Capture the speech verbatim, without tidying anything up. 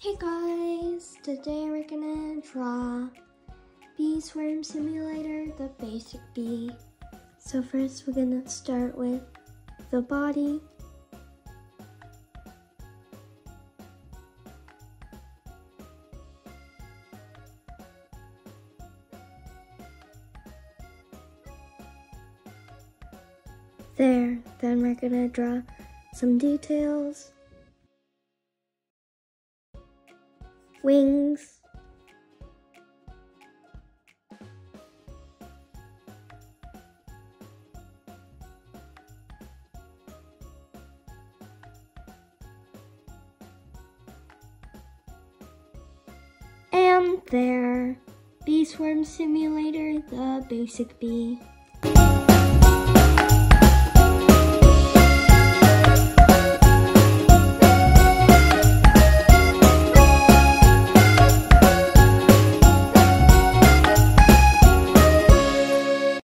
Hey guys, today we're gonna draw Bee Swarm Simulator, the basic bee. So first we're gonna start with the body. There, then we're gonna draw some details. Wings. And there, Bee Swarm Simulator, the basic bee.